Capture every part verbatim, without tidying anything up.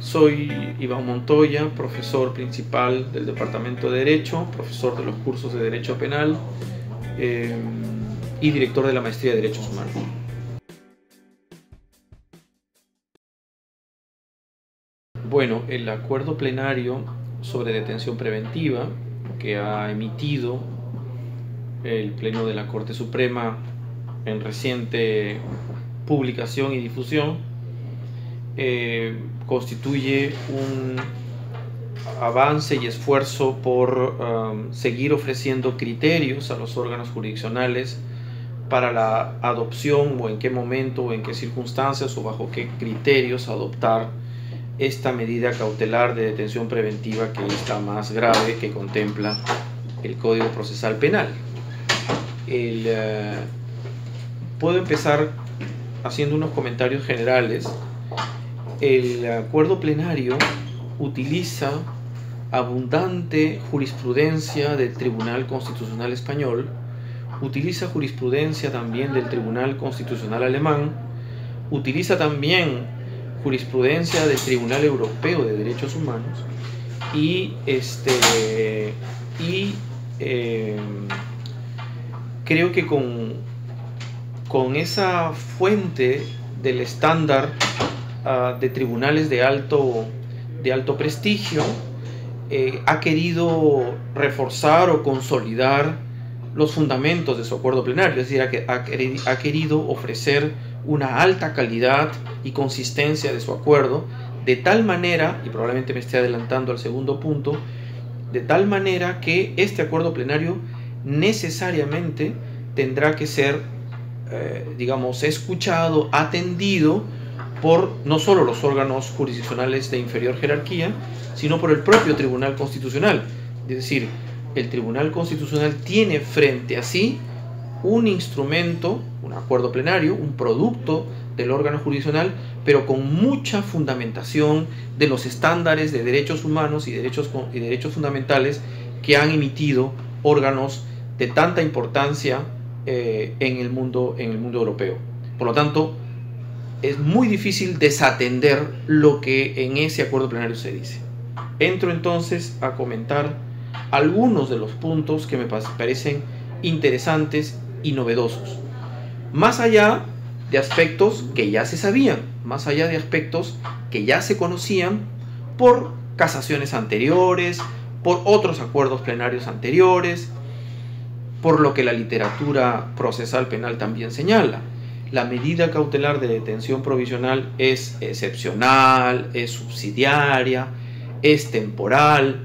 Soy Iván Montoya, profesor principal del Departamento de Derecho, profesor de los cursos de Derecho Penal eh, y director de la Maestría de Derechos Humanos. Bueno, el acuerdo plenario sobre detención preventiva que ha emitido el Pleno de la Corte Suprema en reciente publicación y difusión eh, constituye un avance y esfuerzo por um, seguir ofreciendo criterios a los órganos jurisdiccionales para la adopción o en qué momento o en qué circunstancias o bajo qué criterios adoptar esta medida cautelar de detención preventiva, que es la más grave que contempla el Código Procesal Penal. El, uh, puedo empezar haciendo unos comentarios generales. El acuerdo plenario utiliza abundante jurisprudencia del Tribunal Constitucional Español, utiliza jurisprudencia también del Tribunal Constitucional Alemán, utiliza también jurisprudencia del Tribunal Europeo de Derechos Humanos y, este, y eh, creo que con, con esa fuente del estándar uh, de tribunales de alto, de alto prestigio, eh, ha querido reforzar o consolidar los fundamentos de su acuerdo plenario, es decir, ha, ha, ha querido ofrecer una alta calidad y consistencia de su acuerdo, de tal manera, y probablemente me esté adelantando al segundo punto, de tal manera que este acuerdo plenario necesariamente tendrá que ser, eh, digamos, escuchado, atendido por no solo los órganos jurisdiccionales de inferior jerarquía, sino por el propio Tribunal Constitucional. Es decir, el Tribunal Constitucional tiene frente a sí un instrumento, un acuerdo plenario, un producto del órgano jurisdiccional, pero con mucha fundamentación de los estándares de derechos humanos y derechos, y derechos fundamentales que han emitido órganos de tanta importancia eh, en, el mundo, en el mundo europeo. Por lo tanto, es muy difícil desatender lo que en ese acuerdo plenario se dice. Entro entonces a comentar algunos de los puntos que me parecen interesantes y novedosos, más allá de aspectos que ya se sabían, más allá de aspectos que ya se conocían por casaciones anteriores, por otros acuerdos plenarios anteriores, por lo que la literatura procesal penal también señala. La medida cautelar de detención provisional es excepcional, es subsidiaria, es temporal.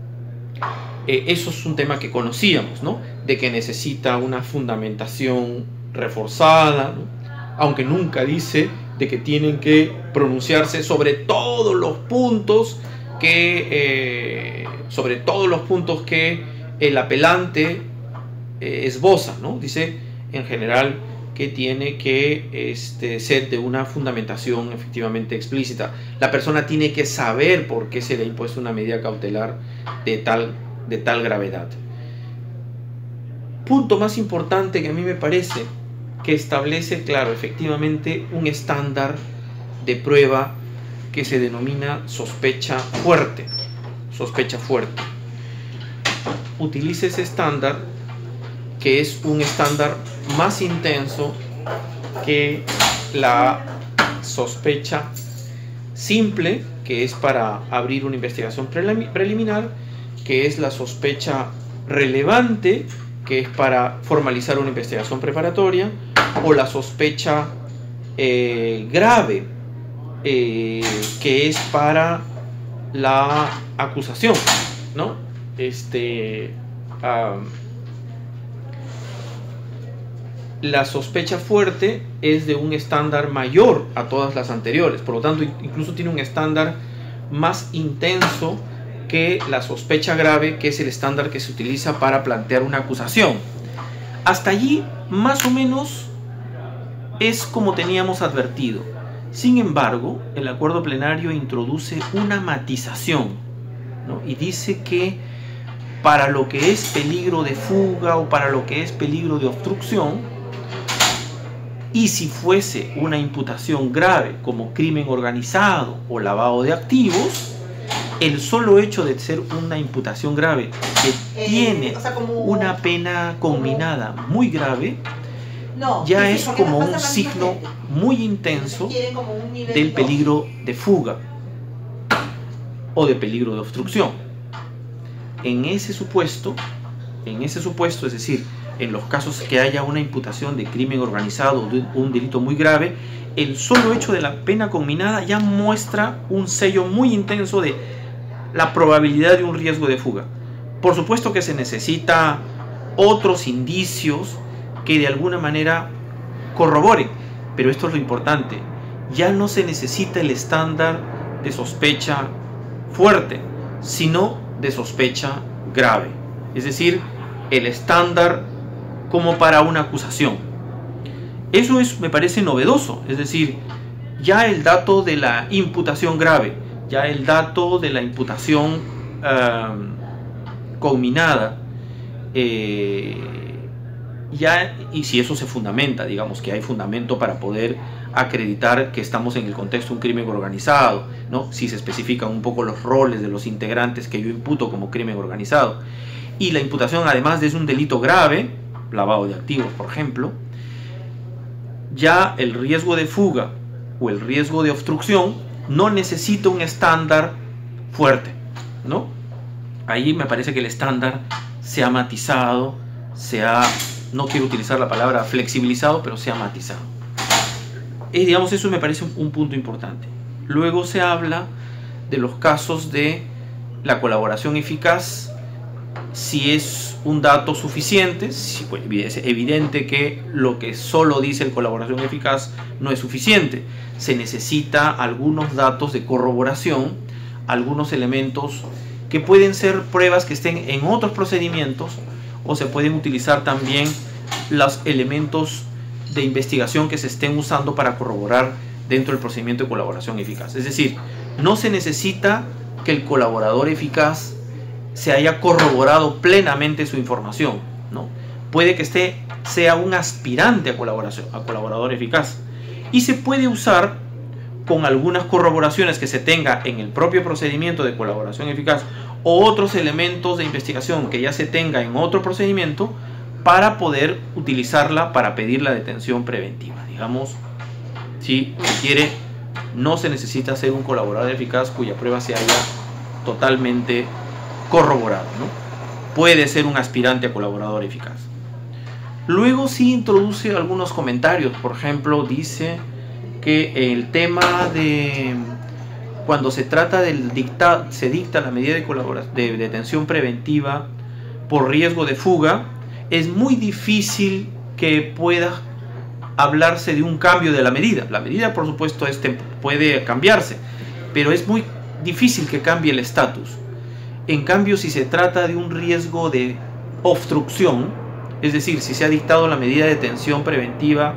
Eh, eso es un tema que conocíamos, ¿no? De que necesita una fundamentación reforzada, ¿no? Aunque nunca dice de que tienen que pronunciarse sobre todos los puntos que, eh, sobre todos los puntos que el apelante eh, esboza, ¿no? Dice en general que tiene que este, ser de una fundamentación efectivamente explícita. La persona tiene que saber por qué se le ha impuesto una medida cautelar de tal, de tal gravedad. Punto más importante que a mí me parece, que establece, claro, efectivamente un estándar de prueba que se denomina sospecha fuerte. Sospecha fuerte. Utiliza ese estándar, que es un estándar más intenso que la sospecha simple, que es para abrir una investigación preliminar, que es la sospecha relevante, que es para formalizar una investigación preparatoria, o la sospecha eh, grave, eh, que es para la acusación, ¿no? Este, um, la sospecha fuerte es de un estándar mayor a todas las anteriores, por lo tanto incluso tiene un estándar más intenso que la sospecha grave, que es el estándar que se utiliza para plantear una acusación. Hasta allí, más o menos, es como teníamos advertido. Sin embargo, el acuerdo plenario introduce una matización, ¿no? Y dice que para lo que es peligro de fuga o para lo que es peligro de obstrucción, Y si fuese una imputación grave como crimen organizado o lavado de activos, el solo hecho de ser una imputación grave que eh, tiene o sea, como, una pena conminada como, muy grave, no, ya sí, es como un signo muy intenso un del peligro de fuga o de peligro de obstrucción. En ese supuesto, en ese supuesto, es decir, en los casos que haya una imputación de crimen organizado, de un delito muy grave, el solo hecho de la pena conminada ya muestra un sello muy intenso de la probabilidad de un riesgo de fuga. Por supuesto que se necesita otros indicios que de alguna manera corroboren, pero esto es lo importante, ya no se necesita el estándar de sospecha fuerte, sino de sospecha grave, es decir, el estándar como para una acusación. Eso es, me parece novedoso, es decir, ya el dato de la imputación grave, ya el dato de la imputación uh, conminada, eh, ya, y si eso se fundamenta, digamos que hay fundamento para poder acreditar que estamos en el contexto de un crimen organizado, ¿no? Si se especifican un poco los roles de los integrantes que yo imputo como crimen organizado, y la imputación además de un delito grave, lavado de activos por ejemplo, ya el riesgo de fuga o el riesgo de obstrucción no necesita un estándar fuerte, ¿no? Ahí me parece que el estándar se ha matizado, se ha, no quiero utilizar la palabra flexibilizado, pero se ha matizado. Y digamos, eso me parece un, un punto importante. Luego se habla de los casos de la colaboración eficaz, si es un dato suficiente, si, pues, es evidente que lo que solo dice el colaboración eficaz no es suficiente. Se necesita algunos datos de corroboración, algunos elementos que pueden ser pruebas que estén en otros procedimientos, o se pueden utilizar también los elementos de investigación que se estén usando para corroborar dentro del procedimiento de colaboración eficaz. Es decir, no se necesita que el colaborador eficaz se haya corroborado plenamente su información, ¿no? Puede que esté, sea un aspirante a, colaboración, a colaborador eficaz, y se puede usar con algunas corroboraciones que se tenga en el propio procedimiento de colaboración eficaz o otros elementos de investigación que ya se tenga en otro procedimiento para poder utilizarla para pedir la detención preventiva. Digamos, si se quiere, no se necesita ser un colaborador eficaz cuya prueba se haya totalmente corroborado, ¿no? Puede ser un aspirante a colaborador eficaz. Luego sí introduce algunos comentarios. Por ejemplo, dice que el tema de cuando se trata del dicta, se dicta la medida de, colaboración, de detención preventiva por riesgo de fuga, es muy difícil que pueda hablarse de un cambio de la medida. La medida, por supuesto, este puede cambiarse, pero es muy difícil que cambie el estatus. En cambio, si se trata de un riesgo de obstrucción, es decir, si se ha dictado la medida de detención preventiva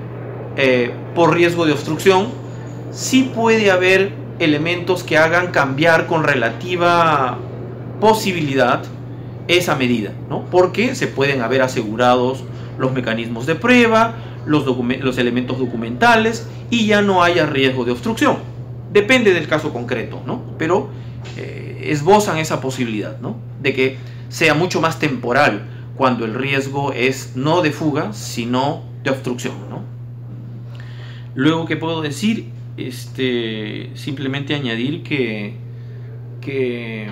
eh, por riesgo de obstrucción, sí puede haber elementos que hagan cambiar con relativa posibilidad esa medida, ¿no? Porque se pueden haber asegurados los mecanismos de prueba, los, los elementos documentales, y ya no haya riesgo de obstrucción. Depende del caso concreto, ¿no? Pero eh, esbozan esa posibilidad, ¿no? De que sea mucho más temporal cuando el riesgo es no de fuga, sino de obstrucción, ¿no? Luego, ¿qué puedo decir? Este, simplemente añadir que, que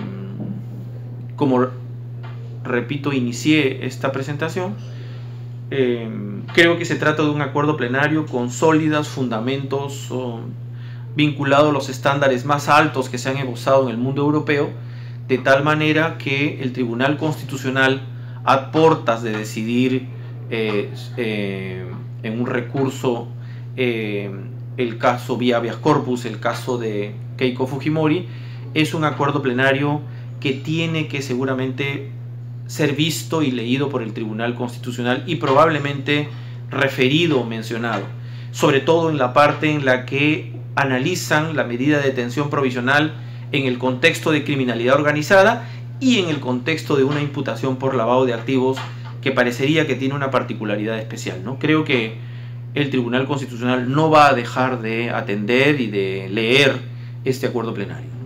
como repito, inicié esta presentación, eh, creo que se trata de un acuerdo plenario con sólidos fundamentos oh, vinculado a los estándares más altos que se han esbozado en el mundo europeo, de tal manera que el Tribunal Constitucional, a portas de decidir eh, eh, en un recurso eh, el caso vía habeas corpus, el caso de Keiko Fujimori, es un acuerdo plenario que tiene que seguramente ser visto y leído por el Tribunal Constitucional y probablemente referido o mencionado, sobre todo en la parte en la que analizan la medida de detención provisional en el contexto de criminalidad organizada y en el contexto de una imputación por lavado de activos que parecería que tiene una particularidad especial, ¿no? Creo que el Tribunal Constitucional no va a dejar de atender y de leer este acuerdo plenario.